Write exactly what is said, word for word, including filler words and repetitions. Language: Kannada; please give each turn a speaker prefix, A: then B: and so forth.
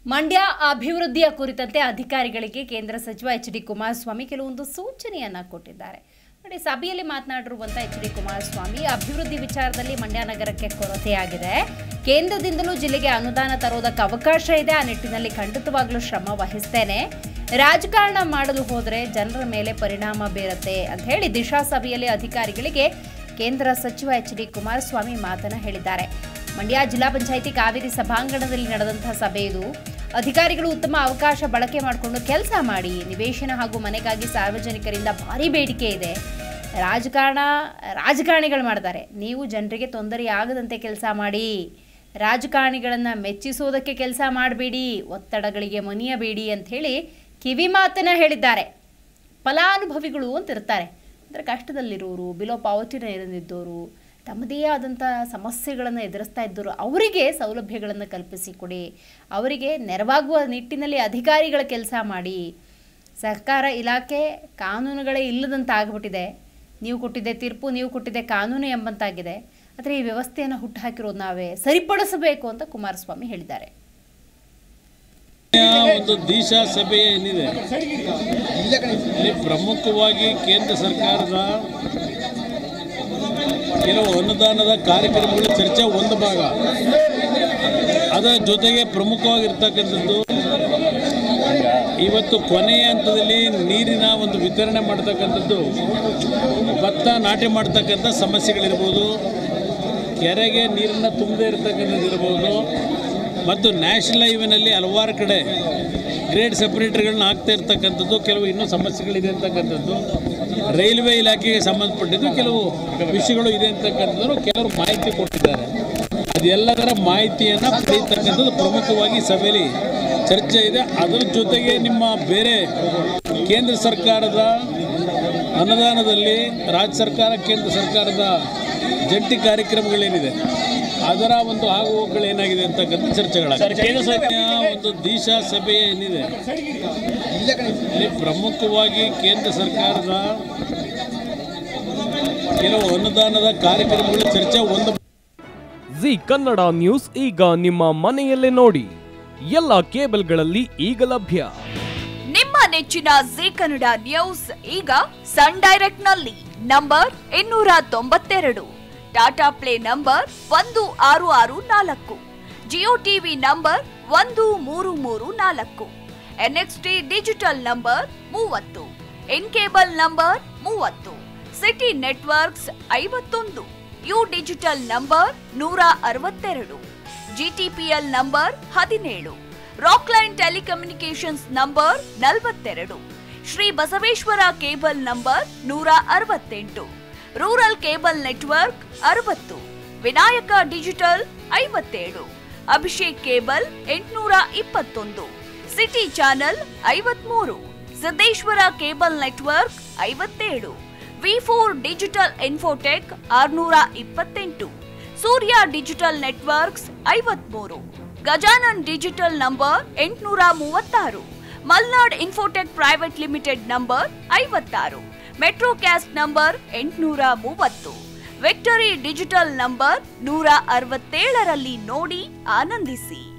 A: ಮಂಡ್ಯ ಅಭಿವೃದ್ಧಿಯ ಕುರಿತಂತೆ ಅಧಿಕಾರಿಗಳಿಗೆ ಕೇಂದ್ರ ಸಚಿವ ಎಚ್ ಡಿ ಕುಮಾರಸ್ವಾಮಿ ಕೆಲವೊಂದು ಸೂಚನೆಯನ್ನ ಕೊಟ್ಟಿದ್ದಾರೆ. ನೋಡಿ, ಸಭೆಯಲ್ಲಿ ಮಾತನಾಡಿರುವಂತ ಎಚ್ ಡಿ ಕುಮಾರಸ್ವಾಮಿ ಅಭಿವೃದ್ಧಿ ವಿಚಾರದಲ್ಲಿ ಮಂಡ್ಯ ನಗರಕ್ಕೆ ಕೊರತೆಯಾಗಿದೆ. ಕೇಂದ್ರದಿಂದಲೂ ಜಿಲ್ಲೆಗೆ ಅನುದಾನ ತರೋದಕ್ಕೆ ಅವಕಾಶ ಇದೆ. ಆ ನಿಟ್ಟಿನಲ್ಲಿ ಖಂಡಿತವಾಗ್ಲೂ ಶ್ರಮ ವಹಿಸ್ತೇನೆ. ರಾಜಕಾರಣ ಮಾಡಲು ಹೋದರೆ ಜನರ ಮೇಲೆ ಪರಿಣಾಮ ಬೀರುತ್ತೆ ಅಂತ ಹೇಳಿ ದಿಶಾ ಸಭೆಯಲ್ಲಿ ಅಧಿಕಾರಿಗಳಿಗೆ ಕೇಂದ್ರ ಸಚಿವ ಎಚ್ ಡಿ ಕುಮಾರಸ್ವಾಮಿ ಮಾತನ್ನ ಹೇಳಿದ್ದಾರೆ. ಮಂಡ್ಯ ಜಿಲ್ಲಾ ಪಂಚಾಯಿತಿ ಕಾವೇರಿ ಸಭಾಂಗಣದಲ್ಲಿ ನಡೆದಂತಹ ಸಭೆ ಇದು. ಅಧಿಕಾರಿಗಳು ಉತ್ತಮ ಅವಕಾಶ ಬಳಕೆ ಮಾಡಿಕೊಂಡು ಕೆಲಸ ಮಾಡಿ. ನಿವೇಶನ ಹಾಗೂ ಮನೆಗಾಗಿ ಸಾರ್ವಜನಿಕರಿಂದ ಭಾರಿ ಬೇಡಿಕೆ ಇದೆ. ರಾಜಕಾರಣ ರಾಜಕಾರಣಿಗಳು ಮಾಡ್ತಾರೆ. ನೀವು ಜನರಿಗೆ ತೊಂದರೆಯಾಗದಂತೆ ಕೆಲಸ ಮಾಡಿ. ರಾಜಕಾರಣಿಗಳನ್ನು ಮೆಚ್ಚಿಸೋದಕ್ಕೆ ಕೆಲಸ ಮಾಡಬೇಡಿ, ಒತ್ತಡಗಳಿಗೆ ಮಣಿಯಬೇಡಿ ಅಂತ ಹೇಳಿ ಕಿವಿ ಮಾತನ್ನ ಹೇಳಿದ್ದಾರೆ. ಫಲಾನುಭವಿಗಳು ಅಂತ ಇರ್ತಾರೆ, ಅಂದರೆ ಕಷ್ಟದಲ್ಲಿರೋರು, ಬಿಲೋ ಪಾವತಿ ಇರದಿದ್ದವರು, ತಮ್ಮದೇ ಆದಂಥ ಸಮಸ್ಯೆಗಳನ್ನು ಎದುರಿಸ್ತಾ ಇದ್ದವರು, ಅವರಿಗೆ ಸೌಲಭ್ಯಗಳನ್ನು ಕಲ್ಪಿಸಿಕೊಡಿ. ಅವರಿಗೆ ನೆರವಾಗುವ ನಿಟ್ಟಿನಲ್ಲಿ ಅಧಿಕಾರಿಗಳ ಕೆಲಸ ಮಾಡಿ. ಸರ್ಕಾರ ಇಲಾಖೆ ಕಾನೂನುಗಳೇ ಇಲ್ಲದಂತಾಗ್ಬಿಟ್ಟಿದೆ. ನೀವು ಕೊಟ್ಟಿದ್ದೆ ತೀರ್ಪು, ನೀವು ಕೊಟ್ಟಿದ್ದೆ ಕಾನೂನು ಎಂಬಂತಾಗಿದೆ. ಆದರೆ ಈ ವ್ಯವಸ್ಥೆಯನ್ನು ಹುಟ್ಟುಹಾಕಿರೋದು ನಾವೇ, ಸರಿಪಡಿಸಬೇಕು ಅಂತ ಕುಮಾರಸ್ವಾಮಿ ಹೇಳಿದ್ದಾರೆ.
B: ಒಂದು ದಿಶಾ ಸಭೆ ಏನಿದೆ, ಇಲ್ಲಿ ಪ್ರಮುಖವಾಗಿ ಕೇಂದ್ರ ಸರ್ಕಾರದ ಕೆಲವು ಅನುದಾನದ ಕಾರ್ಯಕ್ರಮಗಳ ಚರ್ಚೆ ಒಂದು ಭಾಗ. ಅದರ ಜೊತೆಗೆ ಪ್ರಮುಖವಾಗಿರ್ತಕ್ಕಂಥದ್ದು ಇವತ್ತು ಕೊನೆಯ ಹಂತದಲ್ಲಿ ನೀರಿನ ಒಂದು ವಿತರಣೆ ಮಾಡ್ತಕ್ಕಂಥದ್ದು, ಭತ್ತ ನಾಟಿ ಮಾಡ್ತಕ್ಕಂಥ ಸಮಸ್ಯೆಗಳಿರ್ಬೋದು, ಕೆರೆಗೆ ನೀರನ್ನು ತುಂಬದೇ ಇರತಕ್ಕಂಥದ್ದು ಇರ್ಬೋದು, ಮತ್ತು ನ್ಯಾಷನಲ್ ಹೈವೇನಲ್ಲಿ ಹಲವಾರು ಕಡೆ ಗ್ರೇಡ್ ಸೆಪರೇಟರ್ಗಳನ್ನ ಹಾಕ್ತಾ ಇರ್ತಕ್ಕಂಥದ್ದು, ಕೆಲವು ಇನ್ನೂ ಸಮಸ್ಯೆಗಳಿದೆ ಅಂತಕ್ಕಂಥದ್ದು, ರೈಲ್ವೆ ಇಲಾಖೆಗೆ ಸಂಬಂಧಪಟ್ಟಿದ್ದು ಕೆಲವು ವಿಷಯಗಳು ಇದೆ ಅಂತಕ್ಕಂಥದ್ದು ಕೆಲವರು ಮಾಹಿತಿ ಕೊಟ್ಟಿದ್ದಾರೆ. ಅದೆಲ್ಲದರ ಮಾಹಿತಿಯನ್ನು ಪಡೆಯತಕ್ಕಂಥದ್ದು ಪ್ರಮುಖವಾಗಿ ಸಭೆಯಲ್ಲಿ ಚರ್ಚೆ ಇದೆ. ಅದರ ಜೊತೆಗೆ ನಿಮ್ಮ ಬೇರೆ ಕೇಂದ್ರ ಸರ್ಕಾರದ ಅನುದಾನದಲ್ಲಿ ರಾಜ್ಯ ಸರ್ಕಾರ ಕೇಂದ್ರ ಸರ್ಕಾರದ ಜಂಟಿ ಕಾರ್ಯಕ್ರಮಗಳೇನಿದೆ ಅದರ ಒಂದು ಆಗುಹೋಗುಗಳು ಏನಾಗಿದೆ ಅಂತಕ್ಕಂಥ ಚರ್ಚೆಗಳಾಗಿದೆ. ಕೇಂದ್ರ ಸರ್ಕಾರ ಒಂದು ದಿಶಾ ಸಭೆ ಏನಿದೆ, ಇಲ್ಲಿ ಪ್ರಮುಖವಾಗಿ ಕೇಂದ್ರ ಸರ್ಕಾರದ ಕೆಲವು ಅನುದಾನದ ಕಾರ್ಯಕ್ರಮಗಳ ಚರ್ಚೆ ಒಂದು.
C: ಜಿ ಕನ್ನಡ ನ್ಯೂಸ್ ಈಗ ನಿಮ್ಮ ಮನೆಯಲ್ಲೇ ನೋಡಿ. ಎಲ್ಲ ಕೇಬಲ್ಗಳಲ್ಲಿ ಈಗ ಲಭ್ಯ.
D: ನಿಮ್ಮ ನೆಚ್ಚಿನ ಜಿ ಕನ್ನಡ ನ್ಯೂಸ್ ಈಗ ಸನ್ ಡೈರೆಕ್ಟ್ ನಲ್ಲಿ ನಂಬರ್ ಇನ್ನೂರ ತೊಂಬತ್ತೆರಡು, ಟಾಟಾ ಪ್ಲೇ ನಂಬರ್ ಒಂದು ಆರು ಆರು ನಾಲ್ಕು, ಜಿಯೋ ಟಿವಿ ನಂಬರ್ ಒಂದು ಮೂರು ಮೂರು ನಾಲ್ಕು, ಎನ್ಎಕ್ಸ್ಟಿ ಡಿಜಿಟಲ್ ನಂಬರ್ ಮೂವತ್ತು, ಇನ್ ಕೇಬಲ್ ನಂಬರ್ ಮೂವತ್ತು, ಸಿಟಿ ನೆಟ್ವರ್ಕ್ಸ್ ಐವತ್ತೊಂದು, ಯು ಡಿಜಿಟಲ್ ನಂಬರ್ ನೂರ ಅರವತ್ತೆರಡು, ಜಿಟಿಪಿಎಲ್ ನಂಬರ್ ಹದಿನೇಳು, ರಾಕ್ಲೈನ್ ಟೆಲಿಕಮ್ಯುನಿಕೇಶನ್ಸ್ ನಂಬರ್ ನಲವತ್ತೆರಡು, ಶ್ರೀ ಬಸವೇಶ್ವರ ಕೇಬಲ್ ನಂಬರ್ ನೂರ ಅರವತ್ತೆಂಟು, ರೂರಲ್ ಕೇಬಲ್ ನೆಟ್ವರ್ಕ್ ಅರವತ್ತು, ವಿನಾಯಕ ಡಿಜಿಟಲ್ ಐವತ್ತೇಳು, ಅಭಿಷೇಕ್ ಕೇಬಲ್ ಎಂಟುನೂರ ಇಪ್ಪತ್ತೊಂದು, ಸಿಟಿ ಚಾನೆಲ್ ಐವತ್ಮೂರು, ಸಿದ್ದೇಶ್ವರ ಕೇಬಲ್ ನೆಟ್ವರ್ಕ್ ಐವತ್ತೇಳು, ವಿ ಫೋರ್ ಡಿಜಿಟಲ್ ಇನ್ಫೋಟೆಕ್ ಆರುನೂರ ಇಪ್ಪತ್ತೆಂಟು, ಸೂರ್ಯ ಡಿಜಿಟಲ್ ನೆಟ್ವರ್ಕ್ಸ್ ಐವತ್ಮೂರು, ಗಜಾನನ್ ಡಿಜಿಟಲ್ ನಂಬರ್ ಎಂಟುನೂರ ಮೂವತ್ತಾರು, Malnad infotech private limited number ಐವತ್ತಾರು, ಮೆಟ್ರೋ ಕ್ಯಾಸ್ಟ್ ನಂಬರ್ ಎಂಟುನೂರ ಮೂವತ್ತು, ವಿಕ್ಟರಿ ಡಿಜಿಟಲ್ ನಂಬರ್ ನೂರ ಅರವತ್ತೇಳರಲ್ಲಿ ನೋಡಿ ಆನಂದಿಸಿ.